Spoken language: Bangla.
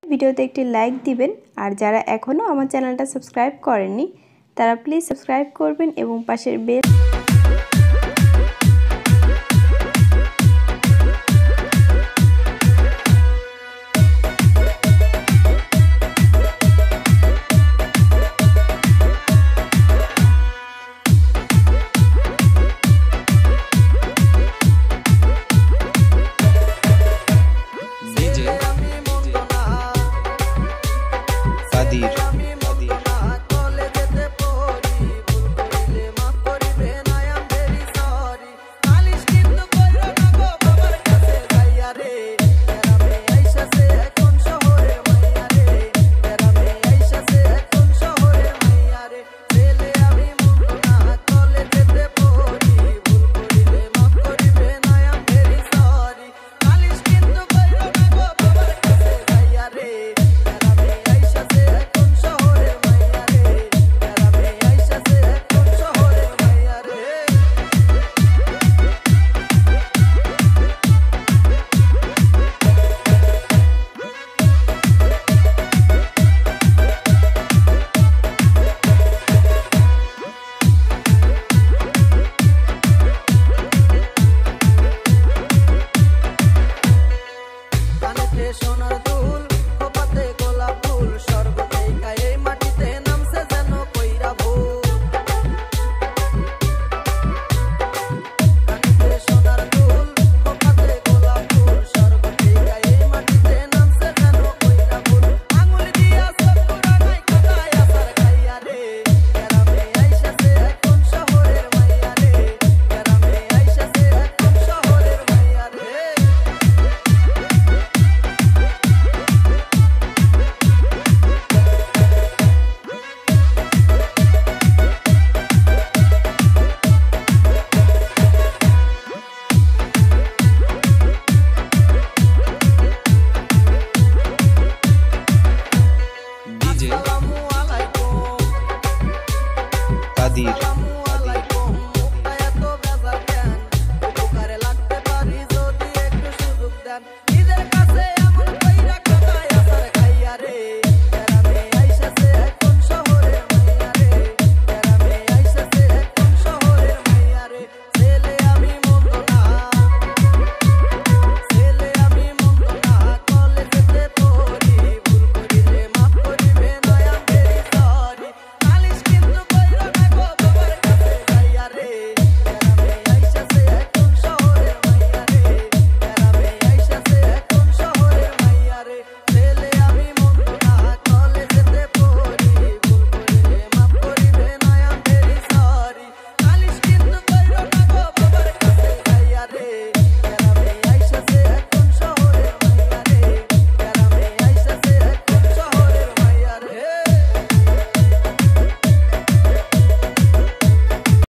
ভিডিওতে একটি লাইক দিবেন আর যারা এখনো আমার চ্যানেলটা সাবস্ক্রাইব করেননি তারা প্লিজ সাবস্ক্রাইব করবেন এবং পাশের বেল সোনার দুল খোপাতে গোলাপ ফুল স্বর্গ থেকে এই মাটিতে নামছে যেন কইরা ভুল কানিতে সোনার দুল খোপাতে গোলাপ ফুল স্বর্গ থেকে এই মাটিতে নামছে যেন কইরা ভুল আঙুল দিয়া সকুরা নাই কোথায় আসার খাইয়া রে গ্রামে আইসাছে এখন শহরের মাইয়া রে গ্রামে আইসাছে এখন শহরের মাইয়া রে কাদির।